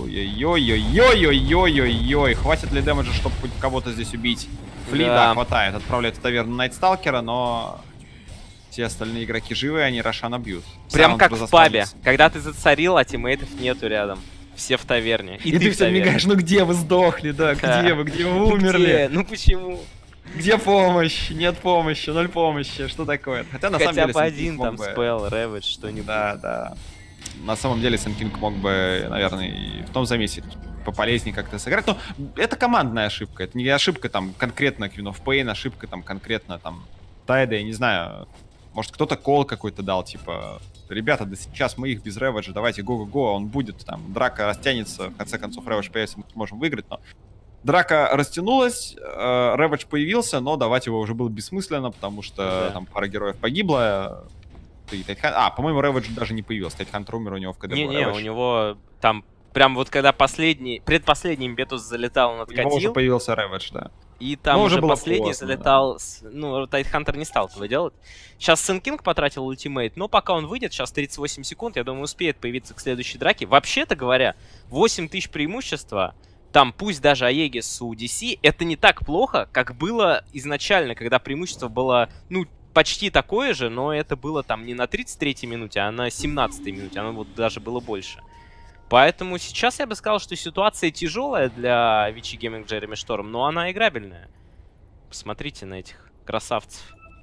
A: ой-ой-ой-ой-ой-ой-ой-ой, хватит ли дэмэджа, чтобы хоть кого-то здесь убить? Фли, да, хватает, отправляет в таверну Найтсталкера, но все остальные игроки живы, они Рошана бьют.
B: Прям как в пабе, когда ты зацарил, а тиммейтов нету рядом. Все в таверне.
A: И ты все мигаешь, ну где вы сдохли, да, где вы умерли?
B: Ну почему?
A: Где помощь? Нет помощи, 0 помощи, что такое? Хотя на самом деле...
B: Хотя бы один там спел, Рэвэдж, что-нибудь.
A: Да. На самом деле Сэн Кинг мог бы, наверное, и в том замесе пополезнее как-то сыграть. Но это командная ошибка, это не ошибка там конкретно Queen of Pain, ошибка там конкретно там Тайда, я не знаю. Может кто-то кол какой-то дал, типа... Ребята, да сейчас мы их без Рэвэджа, давайте го-го-го, он будет, там, драка растянется, в конце концов Рэвэдж появится, мы сможем выиграть, но драка растянулась, Рэвэдж появился, но давать его уже было бессмысленно, потому что там пара героев погибла, по-моему, Рэвэдж даже не появился, Тайтхантер умер у него в КД.
B: Не-не, у него там, прям вот когда предпоследний импетус залетал, он откатил.
A: У него уже появился Рэвэдж, да.
B: И там уже последний залетал, ну, Тайтхантер не стал этого делать. Сейчас Сэн Кинг потратил ультимейт, но пока он выйдет, сейчас 38 секунд, я думаю, успеет появиться к следующей драке. Вообще-то говоря, 8000 преимущества, там пусть даже Аегис у DC, это не так плохо, как было изначально, когда преимущество было, ну, почти такое же, но это было там не на 33-й минуте, а на 17-й минуте, оно вот даже было больше. Поэтому сейчас я бы сказал, что ситуация тяжелая для Вичи Гейминг Джереми Шторм, но она играбельная. Посмотрите на этих красавцев.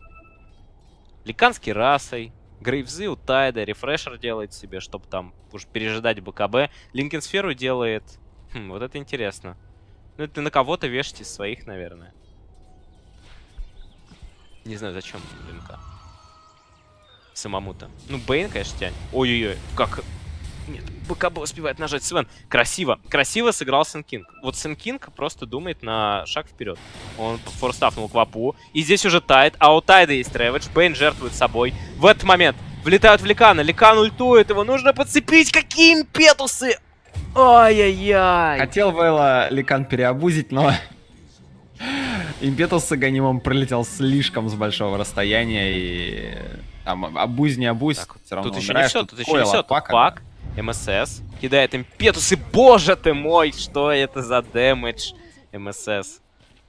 B: Ликанский расой, Грейвзы у Тайда, Рефрешер делает себе, чтобы там уж пережидать БКБ. Линкенсферу делает... вот это интересно. Ну это на кого-то вешать из своих, наверное. Не знаю, зачем Линка. Самому-то. Ну, Бэйн, конечно, тянет. Ой-ой-ой, как... Нет, БКБ успевает нажать Свен. Красиво. Красиво сыграл Сэн Кинг. Вот Сэн Кинг просто думает на шаг вперед. Он форстафнул Квапу. И здесь уже Тайд. А у Тайда есть Рэвэдж. Бэйн жертвует собой. В этот момент влетают в Ликана. Ликан ультует. Его нужно подцепить. Какие импетусы! Ай-яй-яй.
A: Хотел было Ликан переобузить, но... Импетус с Аганимом пролетел слишком с большого расстояния. И... Там абузь не абузь. Так, все равно
B: тут еще не все. Тут еще не все. Пак. МСС кидает импетус, и боже ты мой, что это за дэмэдж МСС?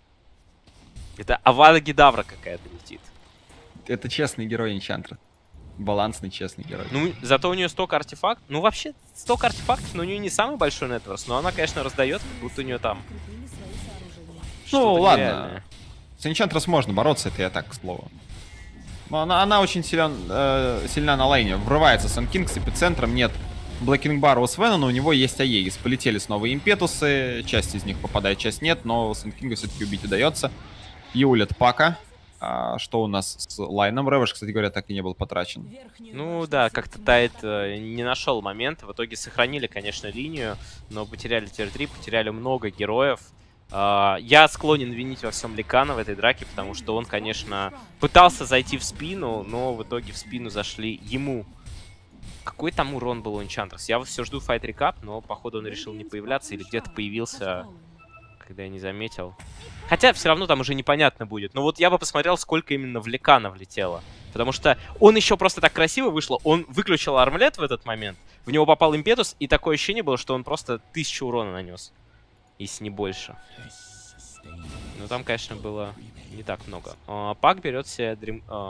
B: Это Авада Гидавра какая-то летит.
A: Это честный герой Энчантра. Балансный, честный герой.
B: Ну, зато у нее столько артефактов. Ну, вообще, столько артефактов, но у нее не самый большой нетворс, но она, конечно, раздает, как будто у нее там...
A: Ну, ладно. Нереальное. С Энчантрос можно бороться, это я так, к слову. Но она очень сильна на лейне. Врывается Сэн Кинг с эпицентром, нет Блэкинг Бара у Свена, но у него есть Аегис. Полетели снова импетусы, часть из них попадает, часть нет, но Сэн Кинга все-таки убить удается. Юлит Пака. Что у нас с лайном? Рэвэдж, кстати говоря, так и не был потрачен.
B: Ну да, как-то Тайд не нашел момента. В итоге сохранили, конечно, линию, но потеряли тир-3, потеряли много героев. Я склонен винить во всем Ликана в этой драке, потому что он, конечно, пытался зайти в спину, но в итоге в спину зашли ему. Какой там урон был у Энчантрос? Я вот все жду файт рекап, но походу он решил не появляться или где-то появился, когда я не заметил. Хотя все равно там уже непонятно будет. Но вот я бы посмотрел, сколько именно в Ликана влетело. Потому что он еще просто так красиво вышло. Он выключил армлет в этот момент, в него попал импетус, и такое ощущение было, что он просто 1000 урона нанес. Если не больше. Но там, конечно, было не так много. Пак берет себе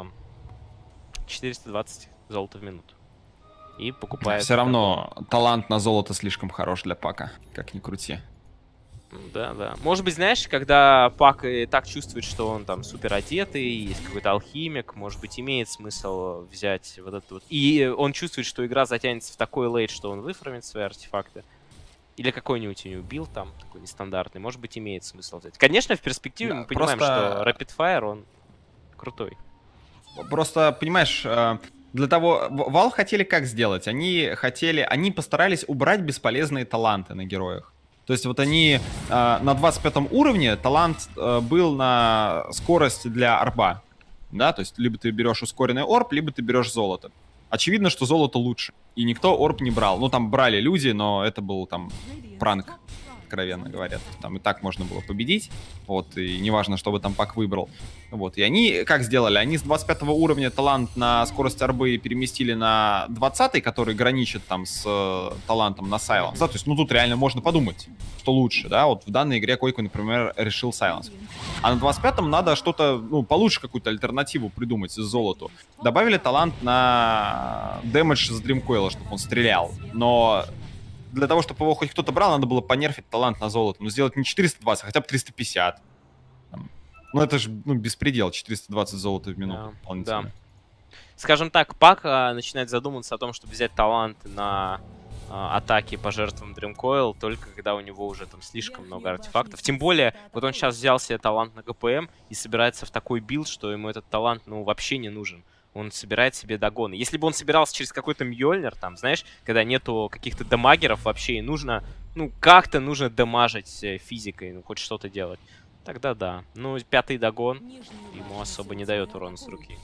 B: 420 золота в минуту. И покупает...
A: Все равно талант на золото слишком хорош для Пака, как ни крути.
B: Да, да. Может быть, знаешь, когда Пак и так чувствует, что он там супер одетый, есть какой-то алхимик, может быть, имеет смысл взять вот этот вот... И он чувствует, что игра затянется в такой лейт, что он выфармит свои артефакты. Или какой-нибудь у него билд там, такой нестандартный. Может быть, имеет смысл взять. Конечно, в перспективе мы понимаем, что Rapid Fire, он крутой.
A: Просто, понимаешь, для того... Valve хотели как сделать? Они постарались убрать бесполезные таланты на героях. То есть вот они на 25 уровне талант был на скорость для орба. Да, то есть либо ты берешь ускоренный орб, либо ты берешь золото. Очевидно, что золото лучше. И никто орб не брал. Ну, там брали люди, но это был там пранк, откровенно говоря. Там и так можно было победить. Вот, и неважно, что бы там Пак выбрал. Вот, и они как сделали? Они с 25 уровня талант на скорость орбы переместили на 20, который граничит там с талантом на Silence. Да, то есть, ну, тут реально можно подумать, что лучше, да. Вот в данной игре Койко, например, решил Silence. А на 25-м надо что-то, ну, получше какую-то альтернативу придумать с золоту. Добавили талант на дэмэдж с Dreamcoil, чтобы он стрелял. Но для того, чтобы его хоть кто-то брал, надо было понерфить талант на золото. Ну, сделать не 420, а хотя бы 350. Ну, это же, ну, беспредел, 420 золота в минуту.
B: Да. Скажем так, Пак начинает задумываться о том, чтобы взять талант на атаки по жертвам Dreamcoil, только когда у него уже там слишком много артефактов. Тем более, вот он сейчас взял себе талант на ГПМ и собирается в такой билд, что ему этот талант, ну, вообще не нужен. Он собирает себе догоны. Если бы он собирался через какой-то Мьёльнир, там, знаешь, когда нету каких-то дамагеров вообще, и нужно, ну, как-то нужно дамажить физикой, ну, хоть что-то делать, тогда да. Ну, 5-й догон ему особо не дает урона с руки.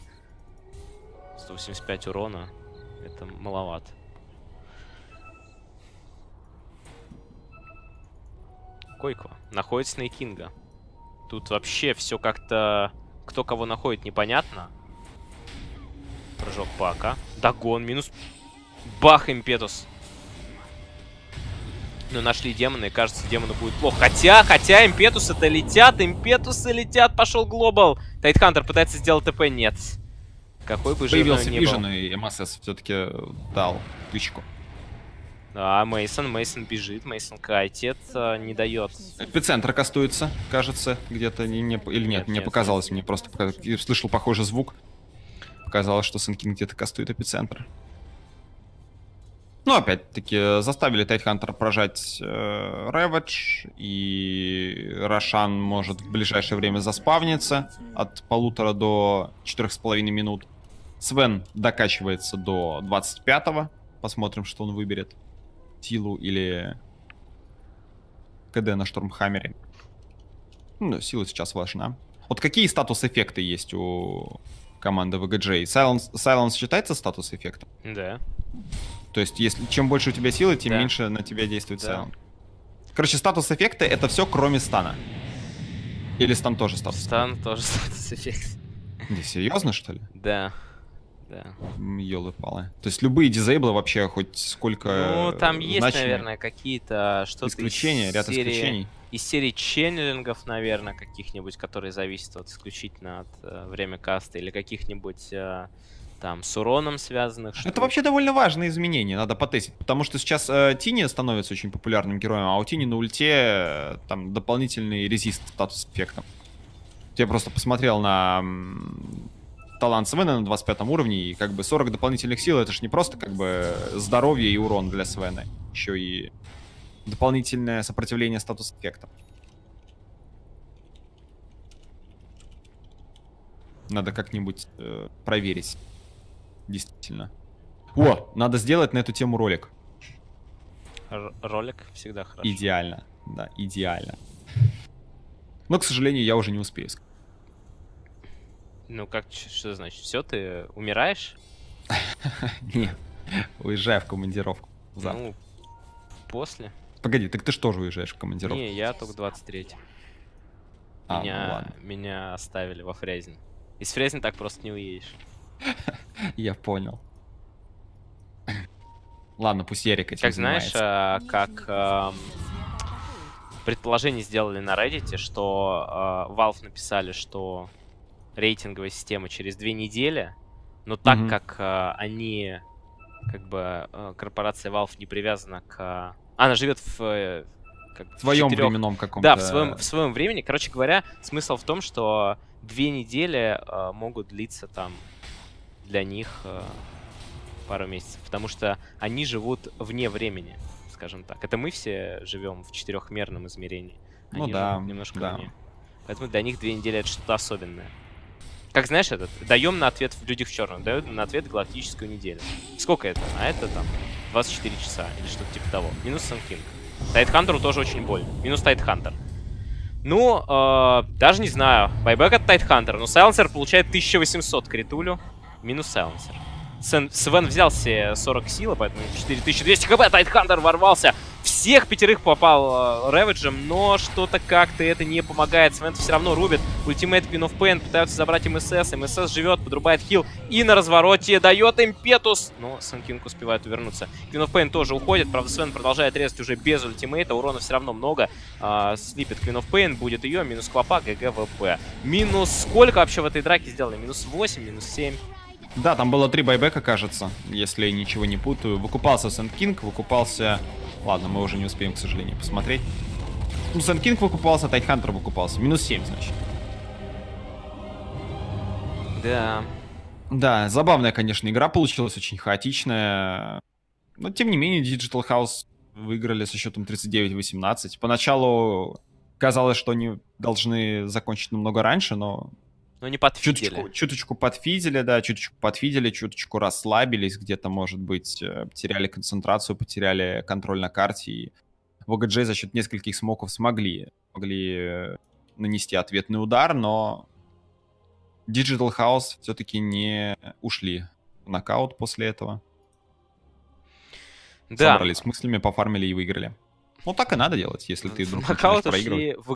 B: 185 урона, это маловато. Койко находит Снейкинга. Тут вообще все как-то... Кто кого находит, непонятно. Прыжок Пака. Догон, минус... Бах, импетус. Ну, нашли демона, и кажется, демону будет плохо. Хотя импетусы-то летят, пошел глобал. Тайтхантер пытается сделать ТП, нет. Какой бы жирный
A: появился Вижен, и МСС все-таки дал тычку.
B: Да, Мейсон бежит, Мейсон кайтит, не дает.
A: Эпицентр кастуется, кажется, где-то, или нет, мне показалось, мне просто слышал похожий звук. Показалось, что Сенкин где-то кастует эпицентр. Ну, опять-таки, заставили Тайтхантера прожать Рэвидж, и Рошан может в ближайшее время заспавниться от 1,5 до 4,5 минут. Свен докачивается до 25-го. Посмотрим, что он выберет. Силу или КД на Штормхаммере. Ну, сила сейчас важна. Вот какие статус-эффекты есть у команды VGJ? Silence считается статус-эффектом?
B: Да.
A: То есть, если чем больше у тебя силы, тем меньше на тебя действует Silence. Короче, статус-эффекты — это все, кроме стана. Или стан тоже статус-эффект?
B: Стан тоже статус-эффект.
A: Да, серьезно, что ли?
B: Да. Да.
A: Ёлы-палы. То есть любые дизейблы вообще хоть сколько...
B: Ну, там есть,
A: значимые,
B: наверное, какие-то что-то
A: исключения, ряд исключений.
B: Из серии ченнелингов, наверное, каких-нибудь, которые зависят вот исключительно от время каста, или каких-нибудь там с уроном связанных штук.
A: Это вообще довольно важные изменения, надо потестить, потому что сейчас Тини становится очень популярным героем, а у Тини на ульте там дополнительный резист статус эффектом. Я просто посмотрел на талант Свена на 25 уровне, и как бы 40 дополнительных сил, это же не просто как бы здоровье и урон для Свена, еще и дополнительное сопротивление статус-эффектам. Надо как-нибудь проверить. Действительно. О, надо сделать на эту тему ролик.
B: Ролик всегда хорошо.
A: Идеально, да, идеально. Но, к сожалению, я уже не успею.
B: Ну, как, что значит? Все, ты умираешь?
A: Нет, уезжаю в командировку завтра.
B: Ну, после.
A: Погоди, так ты же тоже уезжаешь в командировку?
B: Не, я только 23-й. Меня оставили во Фрязино. Из Фрязино так просто не уедешь.
A: Я понял. Ладно, пусть Ярик этим занимается.
B: Знаешь, как предположение сделали на Reddit, что Valve написали, что рейтинговая система через 2 недели, но так как они, как бы, корпорация Valve не привязана к... Она живет в
A: В своем временном каком-то...
B: Да, в своем времени. Короче говоря, смысл в том, что 2 недели могут длиться там для них пару месяцев, потому что они живут вне времени, скажем так. Это мы все живем в 4-мерном измерении.
A: Ну да,
B: немножко
A: да.
B: вне. Поэтому для них 2 недели это что-то особенное. Как знаешь, даем на ответ в «Людях в черном», дают на ответ галактическую неделю. Сколько это? А это там 24 часа или что-то типа того. Минус Сэн Кинг. Тайтхантеру тоже очень больно. Минус Тайтхантер. Ну, даже не знаю. Байбек от Тайтхантера. Но Сайленсер получает 1800 к Ритулю. Минус Сайленсер. Свен взял себе 40 силы, поэтому 4200 хп. Тайтхантер ворвался. Всех 5 попал Рэвиджем, но что-то как-то это не помогает. Свен все равно рубит. Ультимейт Queen of Pain пытаются забрать МСС. МСС живет, подрубает хил и на развороте дает импетус. Но Сэн Кинг успевает увернуться. Queen of Pain тоже уходит. Правда, Свен продолжает резать уже без ультимейта. Урона все равно много. Слипит Queen of Pain, будет ее. Минус Квапа, ГГ, Минус сколько вообще в этой драке сделали? Минус 8, минус 7.
A: Да, там было 3 байбека, кажется, если ничего не путаю. Выкупался Сэн Кинг, выкупался... Ладно, мы уже не успеем, к сожалению, посмотреть. Ну, Сэн Кинг выкупался, Тайтхантер выкупался. Минус 7, значит.
B: Да.
A: Да, забавная, конечно, игра получилась, очень хаотичная. Но, тем не менее, Digital House выиграли со счетом 39-18. Поначалу казалось, что они должны закончить намного раньше, но...
B: Но не подфидели.
A: Чуточку подфидели, да, чуточку расслабились, где-то, может быть, потеряли концентрацию, потеряли контроль на карте. И ВГДЖ за счет нескольких смоков смогли нанести ответный удар, но Digital House все-таки не ушли в нокаут после этого. Да. Собрались с мыслями, пофармили и выиграли. Ну, так и надо делать, если ты вдруг начинаешь проигрывать.